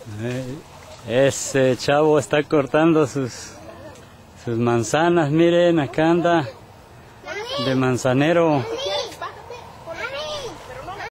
Ese chavo está cortando sus manzanas, miren, acá anda de manzanero.